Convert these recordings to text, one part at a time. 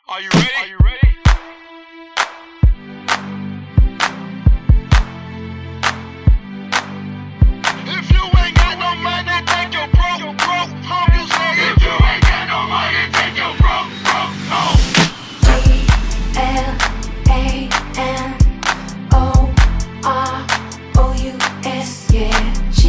Are you ready? Are you ready? If you ain't got no money, take your broke home. You say if you ain't got no money, take your broke home. Glamourous, yeah.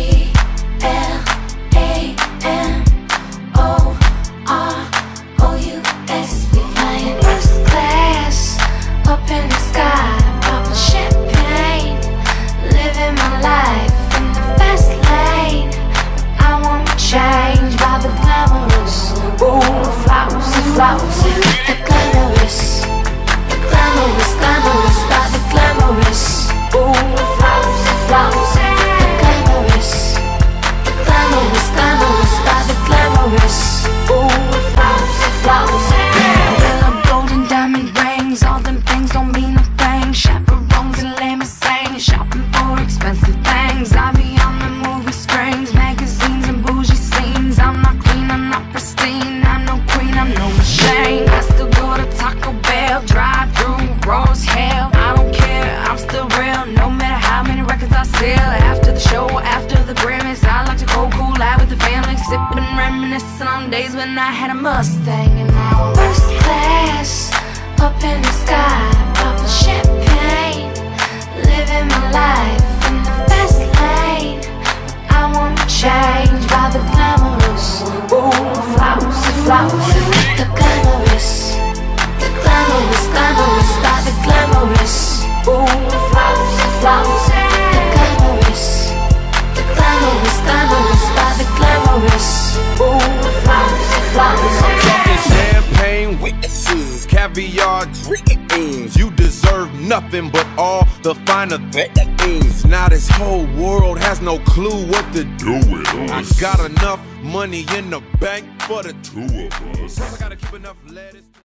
Glamourous, we flying first class up in the sky, popping champagne, living my life in the fast lane. I won't change by the glamorous. Ooh, flowers, flowers, the glamorous, the glamorous, glamorous by the glamorous. Ooh, flowers, flowers, the glamorous, the glamorous, glamorous by the glamorous. Ooh, flowers, flowers. Yellow, golden, diamond rings, all them things don't mean a thing. Chaperones and limousines, shopping for expensive things. I be on the movie screens, magazines and bougie scenes. I'm not clean, I'm not pristine, I'm no queen, I'm no machine. I still go to Taco Bell, drive through raw as hell. I don't care, I'm still real, no matter how many records I sell. After the show, after the Grammys, I like to go cool out with the family, sipping, reminiscing on days when I had a Mustang. And now I'm first class up in the sky, popping champagne, living my life in the fast lane. I won't change by the glamorous. Ooh, flowers, flowers, the glamorous, the glamorous, glamorous by the glamorous. Ooh, flowers, flowers, the glamorous, the glamorous, glamorous by the glamorous. Ooh, flowers, flowers. I'm talking champagne witnesses, caviar dreams. You deserve nothing but all the finer things. Now this whole world has no clue what to do with us. I got enough money in the bank for the two of us. Plus I gotta keep enough lettuce.